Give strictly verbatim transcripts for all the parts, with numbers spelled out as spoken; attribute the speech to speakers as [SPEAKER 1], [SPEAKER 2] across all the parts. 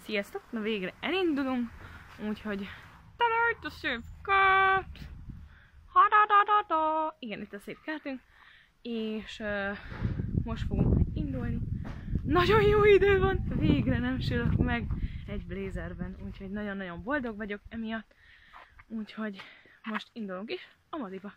[SPEAKER 1] Sziasztok! Na végre elindulunk, úgyhogy talán itt a szép kert! Ha-da-da-da-da! Igen, itt a szép kertünk, és uh, most fogunk indulni. Nagyon jó idő van, végre nem sülök meg egy blazerben, úgyhogy nagyon-nagyon boldog vagyok emiatt. Úgyhogy most indulunk is a moziba.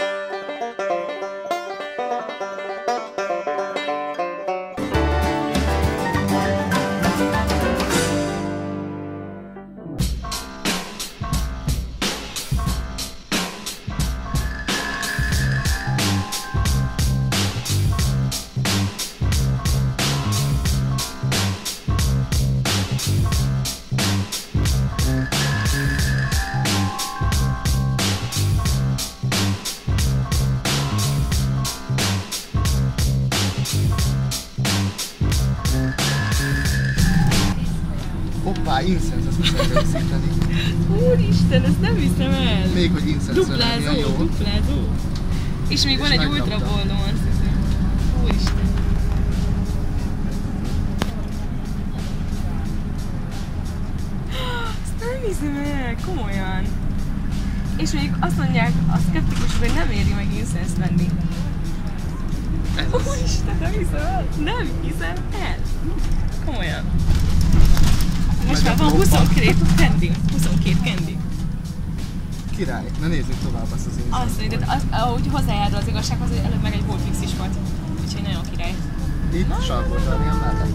[SPEAKER 2] Hoppá, incense, ezt muszáj rögzíteni.
[SPEAKER 1] Úristen, ezt nem hiszem el!
[SPEAKER 2] Még hogy incense
[SPEAKER 1] duplázó,
[SPEAKER 2] jó.
[SPEAKER 1] duplázó. És még és van egy ultra boldom, azt hiszem. Úristen. Ezt nem hiszem el, komolyan. És még azt mondják a szkeptikusok, hogy nem éri meg incense venni. Úristen, nem hiszem el! Nem hiszem el! Komolyan. Most már van huszonkettő kendi. huszonkettő kendi.
[SPEAKER 2] Király, na nézzük tovább azt az incense.
[SPEAKER 1] Azt mondjuk, ahogy hozzájárul az igazsághoz, hogy előbb meg egy Volpix is volt. Úgyhogy nagyon király.
[SPEAKER 2] Itt Salgótarján mellett.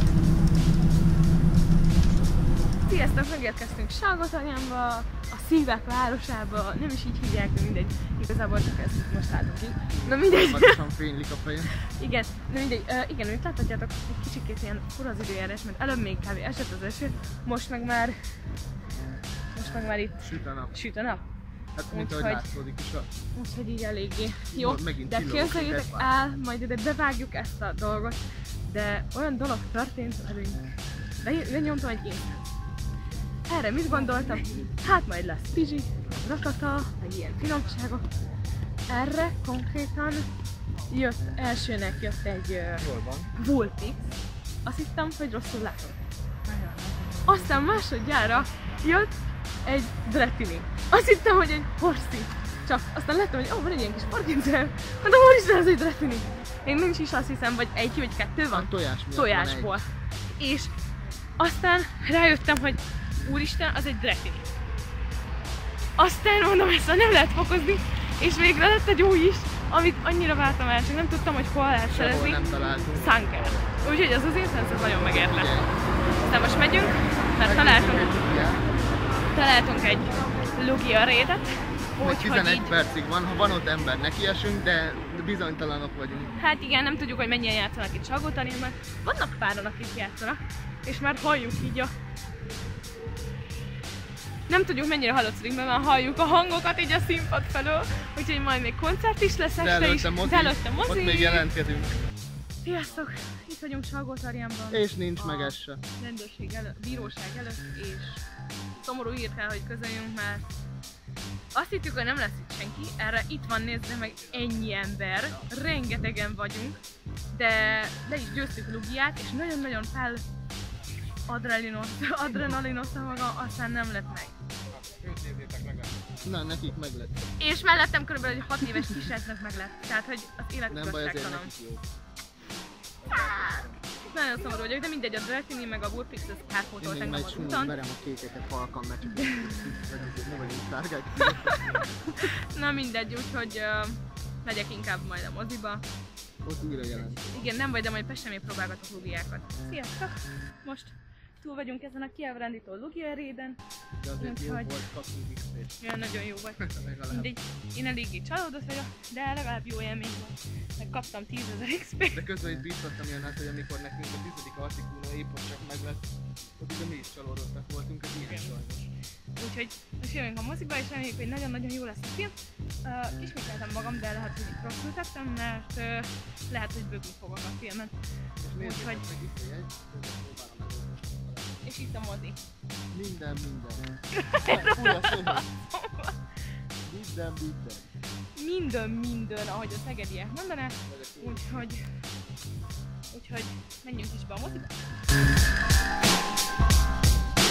[SPEAKER 1] Sziasztok, megérkeztünk Salgótarjánba, a szívek városába, nem is így hívják, de mindegy. Igazából csak ezt most látunk ki. Na mindegy.
[SPEAKER 2] Magasan fénylik a fejem.
[SPEAKER 1] Igen, de mindegy. Uh, igen, mint láthatjátok, egy kicsikét ilyen fura az időjárás, mert előbb még kb. Esett az eső, most meg már... Most meg már itt...
[SPEAKER 2] Süt a nap.
[SPEAKER 1] Süt a nap.
[SPEAKER 2] Hát mint ahogy látszódik is a...
[SPEAKER 1] Úgyhogy így eléggé jó,
[SPEAKER 2] megint
[SPEAKER 1] de képzeljétek el, majd ide bevágjuk ezt a dolgot, de olyan dolog történt velünk, benyomtam egy én. Erre mit gondoltam? Hát majd lesz pizsi, rakata, meg ilyen finomságok. Erre konkrétan jött, elsőnek jött egy uh, Volpix. Azt hittem, hogy rosszul látom. Aztán másodjára jött egy Dratini. Azt hittem, hogy egy Horsey. Csak aztán láttam, hogy ó, oh, van egy ilyen kis parkincer. Mondom, úristen, ez egy Dratini. Még nincs is, azt hiszem, vagy egy vagy kettő van.
[SPEAKER 2] A tojás miatt
[SPEAKER 1] Tojásból. És aztán rájöttem, hogy úristen, az egy Dratini. Aztán mondom, ezt nem lehet fokozni, és végre lett egy új is, amit annyira vártam el, csak nem tudtam, hogy hol lehet szerezni.
[SPEAKER 2] nem találtunk.
[SPEAKER 1] Sunker. Úgyhogy az az incense az nagyon megérte. Aztán most megyünk, mert találtunk, találtunk egy Lugia raidet.
[SPEAKER 2] tizenegy
[SPEAKER 1] így...
[SPEAKER 2] percig van, ha van ott ember, nekiesünk, de bizonytalanok vagyunk.
[SPEAKER 1] Hát igen, nem tudjuk, hogy mennyien játszanak itt Salgótarjánban. Vannak páran, akik játszanak, és már halljuk így a... Nem tudjuk, mennyire hallatszik, mert már halljuk a hangokat így a színpad felől, úgyhogy majd még koncert is lesz este is,
[SPEAKER 2] mozi,
[SPEAKER 1] de előtte mozi.
[SPEAKER 2] Ott még jelentkezünk.
[SPEAKER 1] Sziasztok! Itt vagyunk Salgótarjánban.
[SPEAKER 2] És nincs meg ez se.
[SPEAKER 1] Rendőrség előtt, bíróság előtt, és szomorú hírt kell, hogy közöljünk, mert azt hittük, hogy nem lesz itt senki, erre itt van, nézd meg ennyi ember, rengetegen vagyunk, de le is győztük Lugiát, és nagyon-nagyon fel adrenalinozta maga, aztán nem lett meg.
[SPEAKER 2] Na, nekik meg lett.
[SPEAKER 1] És mellettem körülbelül egy hat éves kisrácnak meg lett, tehát hogy az élet
[SPEAKER 2] nem baj, ezért
[SPEAKER 1] igazságtalan.
[SPEAKER 2] nekik jó.
[SPEAKER 1] Nagyon szomorú vagyok, de mindegy, a Dratini meg a Volpix ez kárpótolt engem az úton.
[SPEAKER 2] Verem a kékeket halkan, mert csak nem vagyunk tárgák.
[SPEAKER 1] Na mindegy, úgyhogy uh, megyek inkább majd a moziba.
[SPEAKER 2] Ott újra jelent.
[SPEAKER 1] Igen, nem vagy, de majd Pesten még próbálgatok Lugiákat. Sziasztok! Most túl vagyunk ezen a kiábrándító Lugia raiden.
[SPEAKER 2] De azért jó volt kapni visszét.
[SPEAKER 1] Ja, nagyon jó volt. Mindegy, én eléggé csalódott vagyok, de legalább jó élmény volt. Meg kaptam tízezer iksz pé.
[SPEAKER 2] De közben itt bíztattam ilyen át, hogy amikor nekünk a tizedik Articuno épp ott csak meg lett, ott ugye mi is csalódottak voltunk, ez ilyen sajnos.
[SPEAKER 1] Úgyhogy most jövünk a moziba, és reméljük, hogy nagyon-nagyon jó lesz a film. Uh, ismételtem magam, de lehet, hogy itt rosszul tettem, mert uh, lehet, hogy bögni fogok a filmen.
[SPEAKER 2] Úgyhogy... meg itt a jegy, próbálom megoldani.
[SPEAKER 1] És itt a mozi.
[SPEAKER 2] Minden, minden. Fúj a szöveg. Minden, minden.
[SPEAKER 1] Minden, minden, ahogy a szegediek mondanák. Úgyhogy... Úgyhogy menjünk is be a moziba.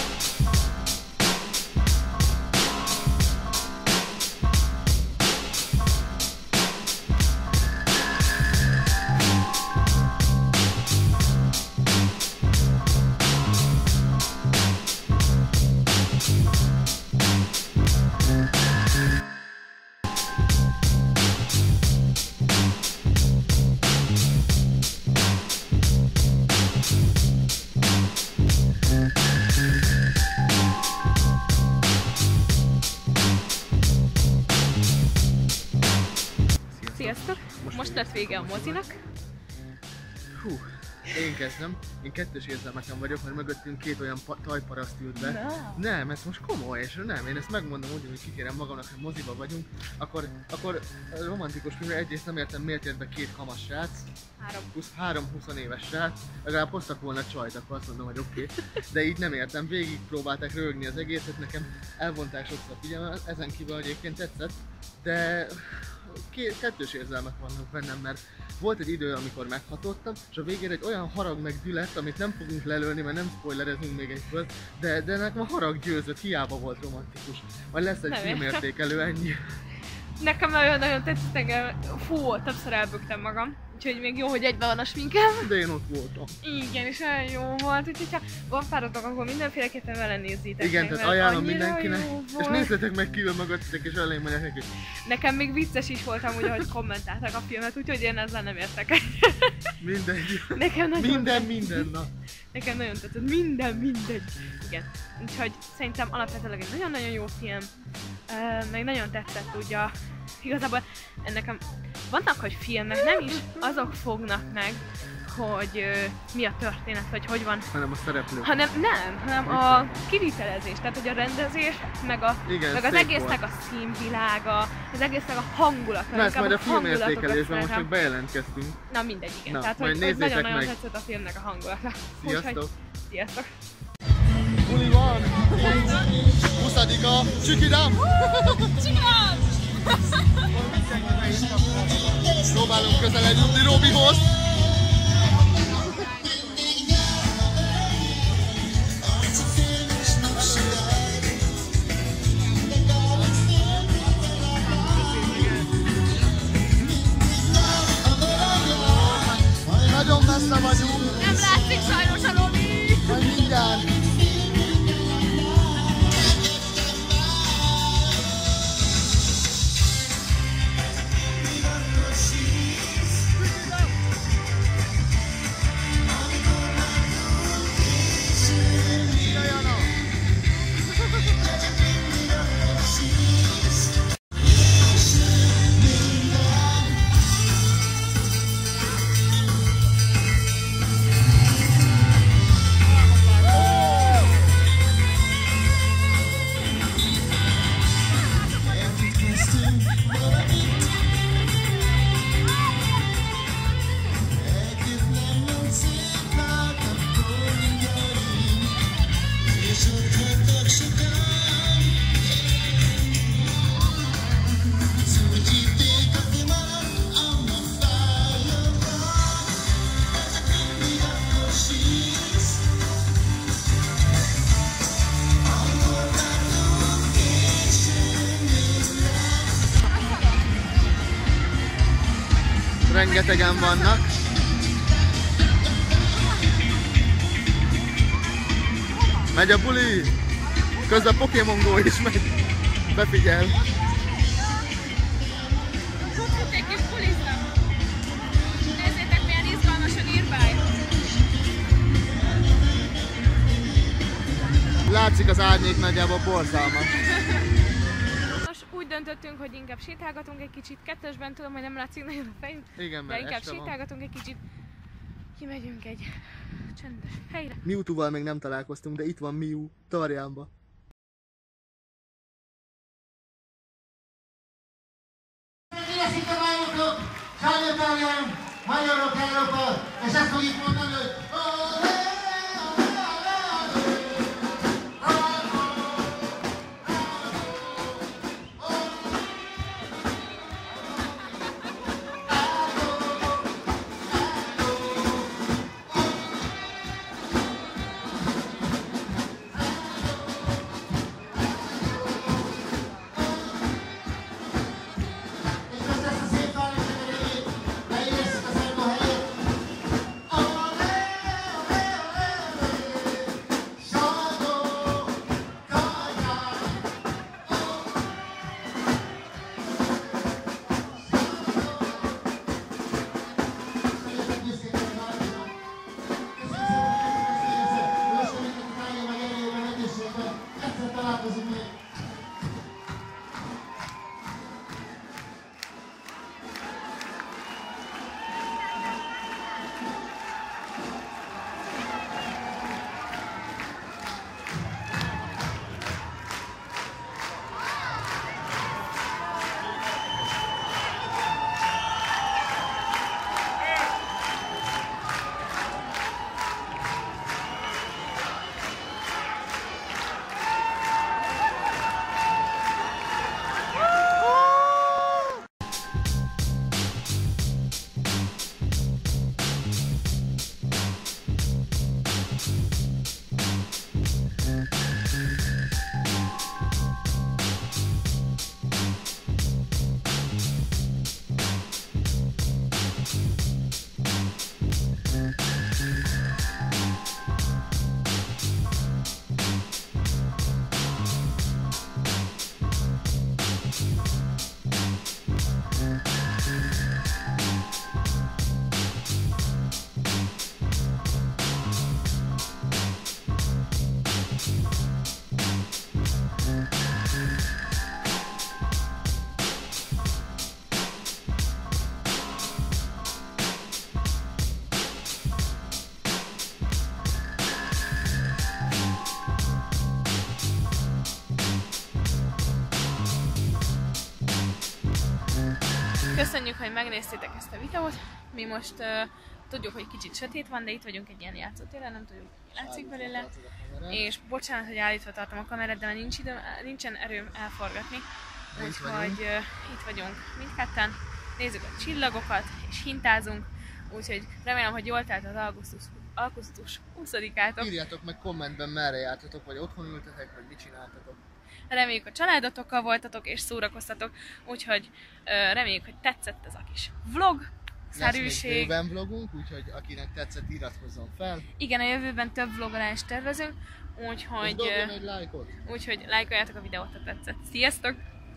[SPEAKER 1] lett vége a mozinak.
[SPEAKER 2] Hú, én kezdem. Én kettős érzelmeken vagyok, mert mögöttünk két olyan tajparaszt ült be. No. Nem, ez most komoly, és nem, én ezt megmondom úgy, hogy kikérem magamnak, hogy moziba vagyunk, akkor, akkor romantikus filmre egyrészt nem értem, miért jött be két kamas srác.
[SPEAKER 1] Három.
[SPEAKER 2] Három húsz éves srác, legalább hoztak volna csajt, akkor azt mondom, hogy oké. Okay. De így nem értem, végig próbálták röhögni az egészet, nekem elvonták sokszor a figyelmet, ezen kívül egyébként tetszett, de két, kettős érzelmek vannak bennem, mert volt egy idő, amikor meghatottam, és a végére egy olyan harag meg dület, amit nem fogunk lelőni, mert nem spoilerezünk még egyből, de, de nekem a harag győzött, hiába volt romantikus. Majd lesz egy filmértékelő, ennyi.
[SPEAKER 1] Nekem nagyon-nagyon tetszett, engem, fú, többször elbögtem magam. Úgyhogy még jó, hogy egyben van a sminkem.
[SPEAKER 2] De én ott voltam.
[SPEAKER 1] Igen, és olyan jó volt, úgyhogy ha van páratok, akkor mindenféleképpen vele nézzétek.
[SPEAKER 2] Igen,
[SPEAKER 1] meg,
[SPEAKER 2] tehát ajánlom mindenkinek, és nézzetek meg kívül magatok, és elég megyek neki.
[SPEAKER 1] Nekem még vicces is voltam, úgy, ahogy kommentáltak a filmet, úgyhogy én ezzel nem értek egy.
[SPEAKER 2] Mindegy.
[SPEAKER 1] Nekem nagyon
[SPEAKER 2] minden, minden nap.
[SPEAKER 1] Nekem nagyon tetszett, minden, mindegy. Igen, úgyhogy szerintem alapvetően egy nagyon-nagyon jó film, uh, meg nagyon tetszett ugye. Igazából nekem vannak, hogy filmek nem is azok fognak meg, hogy uh, mi a történet, vagy hogy van.
[SPEAKER 2] Hanem a szereplő.
[SPEAKER 1] Hanem nem, hanem a kivitelezés, tehát hogy a rendezés, meg, a,
[SPEAKER 2] igen,
[SPEAKER 1] meg az egésznek volt a színvilága, az egésznek a hangulata.
[SPEAKER 2] Na ezt majd a filmértékelésben most csak bejelentkeztünk.
[SPEAKER 1] Na mindegy, igen.
[SPEAKER 2] Na,
[SPEAKER 1] tehát hogy, hogy nagyon-nagyon tetszett a filmnek a hangulata.
[SPEAKER 2] Sziasztok!
[SPEAKER 1] Úgyhogy, sziasztok!
[SPEAKER 2] Buli van! huszadika! Csikidám!
[SPEAKER 1] Csikidám!
[SPEAKER 2] Próbálunk közelebb jutni Robihoz! Nagyon messze vagyunk!
[SPEAKER 1] Nem látszik sajnos a Robi!
[SPEAKER 2] Majd mindjárt! Rengetegen vannak. Megy a buli! Közben a Pokémon Go is megy. Befigyel.
[SPEAKER 1] Egy kis bulizta. Nézzétek, milyen izgalmas a Nearby.
[SPEAKER 2] Látszik az árnyék, nagyjából borzalmas.
[SPEAKER 1] Úgy döntöttünk, hogy inkább sétálgatunk egy kicsit kettesben, tudom, hogy nem látszik nagyon a fejünk,
[SPEAKER 2] igen,
[SPEAKER 1] de inkább sétálgatunk egy kicsit, kimegyünk egy csendes helyre.
[SPEAKER 2] Mewtwo-val még nem találkoztunk, de itt van Mew, Tarjánba.
[SPEAKER 3] Magyarok Európa, és ezt fogjuk mondani, hogy
[SPEAKER 1] Köszönjük, hogy megnéztétek ezt a videót. Mi most uh, tudjuk, hogy kicsit sötét van, de itt vagyunk egy ilyen játszótéren, nem tudjuk, hogy látszik belőle. És bocsánat, hogy állítva tartom a kamerát, de már nincs időm, nincsen erőm elforgatni. Úgyhogy uh, itt vagyunk mindketten, nézzük a csillagokat és hintázunk. Úgyhogy remélem, hogy jól telt az augusztus, augusztus huszadikátok.
[SPEAKER 2] Írjátok meg kommentben, merre jártatok, vagy otthon ültetek, vagy mit csináltatok.
[SPEAKER 1] Reméljük, a családotokkal voltatok és szórakoztatok, úgyhogy uh, reméljük, hogy tetszett ez a kis vlog. Szerűség.
[SPEAKER 2] Lesz még bőven vlogunk, úgyhogy akinek tetszett, iratkozzon fel.
[SPEAKER 1] Igen, a jövőben több vlogolást tervezünk, úgyhogy,
[SPEAKER 2] dobjon egy lájkot.
[SPEAKER 1] Úgyhogy lájkoljátok a videót, ha tetszett. Sziasztok!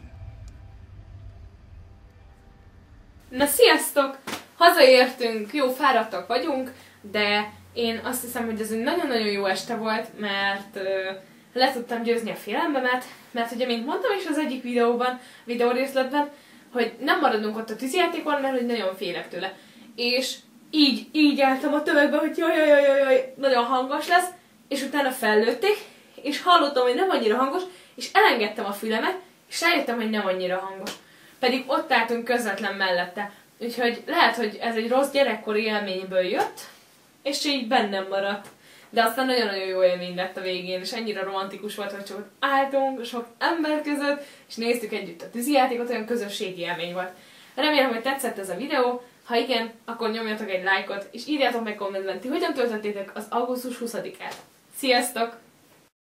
[SPEAKER 1] Na sziasztok! Hazaértünk, jó fáradtak vagyunk, de én azt hiszem, hogy ez egy nagyon-nagyon jó este volt, mert uh, le tudtam győzni a félelembemet, mert ugye, mint mondtam is az egyik videóban, videórészletben, hogy nem maradunk ott a tűzijátékon, mert hogy nagyon félek tőle. És így, így álltam a tömegbe, hogy jaj, jaj, jaj, jaj, nagyon hangos lesz, és utána fellőtték, és hallottam, hogy nem annyira hangos, és elengedtem a fülemet, és rájöttem, hogy nem annyira hangos. Pedig ott álltunk közvetlen mellette. Úgyhogy lehet, hogy ez egy rossz gyerekkori élményből jött, és így bennem maradt. De aztán nagyon-nagyon jó élmény lett a végén, és ennyire romantikus volt, hogy csak ott álltunk sok ember között, és néztük együtt a tűzijátékot, olyan közösségi élmény volt. Remélem, hogy tetszett ez a videó, ha igen, akkor nyomjatok egy lájkot, és írjátok meg kommentben, ti hogyan töltöttétek az augusztus huszadikát. Sziasztok!